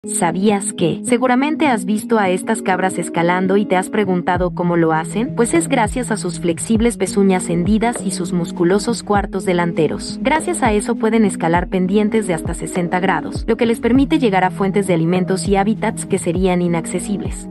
¿Sabías que? Seguramente has visto a estas cabras escalando y te has preguntado cómo lo hacen, pues es gracias a sus flexibles pezuñas hendidas y sus musculosos cuartos delanteros. Gracias a eso pueden escalar pendientes de hasta 60 grados, lo que les permite llegar a fuentes de alimentos y hábitats que serían inaccesibles.